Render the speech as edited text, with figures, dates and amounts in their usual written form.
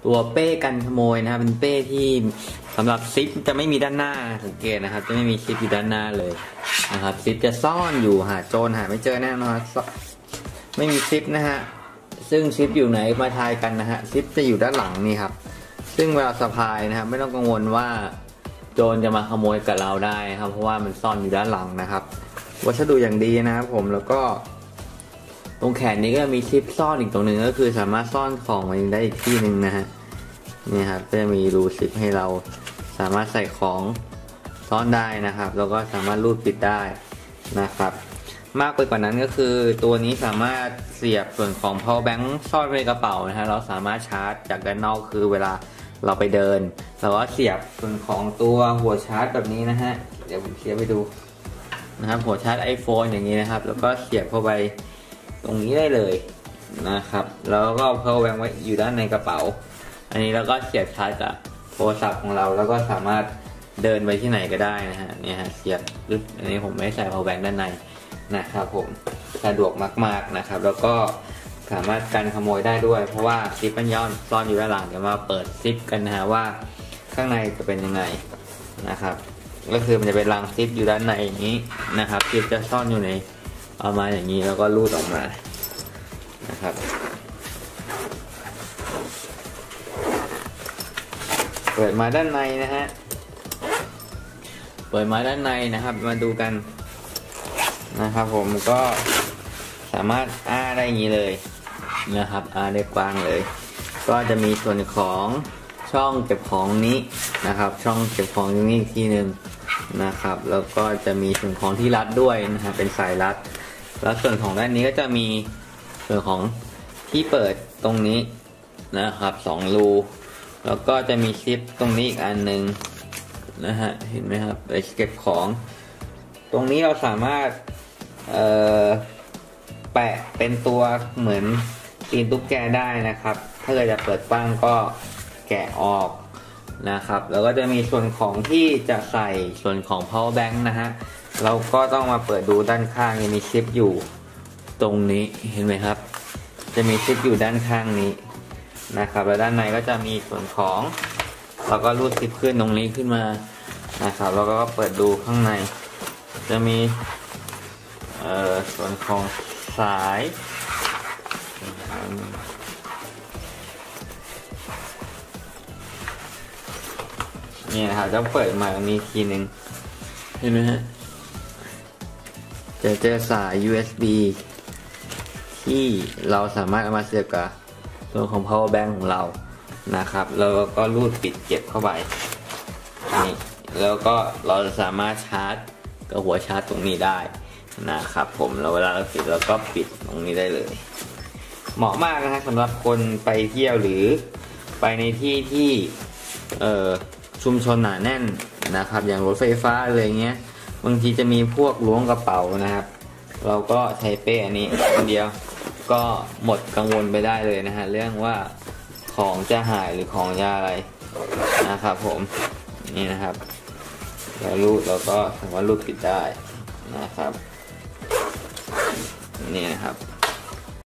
ตัวเป้กันขโมยนะครับเป็นเป้ที่สำหรับซิปจะไม่มีด้านหน้าสังเกตนะครับจะไม่มีซิปอยู่ด้านหน้าเลยนะครับซิปจะซ่อนอยู่หาโจรหาไม่เจอแน่นอนไม่มีซิปนะฮะซึ่งซิปอยู่ไหนมาทายกันนะฮะซิปจะอยู่ด้านหลังนี่ครับซึ่งเวลาสะพายนะครับไม่ต้องกังวลว่าโจรจะมาขโมยกับเราได้ครับเพราะว่ามันซ่อนอยู่ด้านหลังนะครับวัสดุอย่างดีนะครับผมแล้วก็ตรงแขนนี้ก็มีซิปซ่อนอีกตรงหนึ่งก็คือสามารถซ่อนของไว้ได้อีกที่หนึ่งนะฮะนี่ครับก็จะมีรูซิปให้เราสามารถใส่ของซ่อนได้นะครับแล้วก็สามารถรูดปิดได้นะครับมากไปกว่านั้นก็คือตัวนี้สามารถเสียบส่วนของ power bank ซ่อนไว้ในกระเป๋านะฮะเราสามารถชาร์จจากด้านนอกคือเวลาเราไปเดินเราก็เสียบส่วนของตัวหัวชาร์จแบบนี้นะฮะเดี๋ยวผมเสียบไปดูนะครับหัวชาร์จ iPhone อย่างนี้นะครับแล้วก็เสียบเข้าไปตรงนี้ได้เลยนะครับแล้วก็ power bank ไว้อยู่ด้านในกระเป๋าอันนี้แล้วก็เสียบชาร์จกับโทรศัพท์ของเราแล้วก็สามารถเดินไปที่ไหนก็ได้นะฮะเนี่ยฮะเสียบอันนี้ผมไม่ใส่ power bank ด้านในนะครับผมสะดวกมากๆนะครับแล้วก็สามารถกันขโมยได้ด้วยเพราะว่าซิปมันซ่อนอยู่ด้านหลังเดี๋ยวมาเปิดซิปกันนะฮะว่าข้างในจะเป็นยังไงนะครับก็คือมันจะเป็นรางซิปอยู่ด้านในอย่างนี้นะครับซิปจะซ่อนอยู่ในเอามาอย่างนี้แล้วก็รูดออกมานะครับเปิดมาด้านในนะฮะเปิดมาด้านในนะครับมาดูกันนะครับผมก็สามารถได้อย่างนี้เลยนะครับได้กว้างเลยก็จะมีส่วนของช่องเก็บของนี้นะครับช่องเก็บของตรงนี้อีกทีหนึ่งนะครับแล้วก็จะมีส่วนของที่รัดด้วยนะครับเป็นสายรัดแล้วส่วนของด้านนี้ก็จะมีส่วนของที่เปิดตรงนี้นะครับ2รูแล้วก็จะมีซิปตรงนี้อีกอันหนึ่งนะฮะเห็นไหมครับไปเก็บของตรงนี้เราสามารถแปะเป็นตัวเหมือนตีนตุ๊กแกได้นะครับถ้าเกิดจะเปิดปั้งก็แกะออกนะครับแล้วก็จะมีส่วนของที่จะใส่ส่วนของ power bank นะฮะเราก็ต้องมาเปิดดูด้านข้างมีซิปอยู่ตรงนี้เห็นไหมครับจะมีซิปอยู่ด้านข้างนี้นะครับแล้วด้านในก็จะมีส่วนของเราก็รูดซิปขึ้นตรงนี้ขึ้นมานะครับแล้วก็เปิดดูข้างในจะมีส่วนของสายนี่นะครับจะเปิดมาตรงนี้ทีหนึ่งเห็นไหมฮะจะเจอสาย USB ที่เราสามารถเอามาเสียบกับตัวของ power bank ของเรานะครับแล้วก็รูดปิดเก็บเข้าไปนี่แล้วก็เราจะสามารถชาร์จกับหัวชาร์จตรงนี้ได้นะครับผมแล้วเวลาเราปิดเราก็ปิดตรงนี้ได้เลยเหมาะมากนะครับสำหรับคนไปเที่ยวหรือไปในที่ที่ชุมชนหนาแน่นนะครับอย่างรถไฟฟ้าอะไรเงี้ยบางทีจะมีพวกล้วงกระเป๋านะครับเราก็ใช้เป้อันนี้อันเดียวก็หมดกังวลไปได้เลยนะฮะเรื่องว่าของจะหายหรือของจะอะไรนะครับผมนี่นะครับเราก็สามารถรูดปิดได้นะครับนี่นะครับ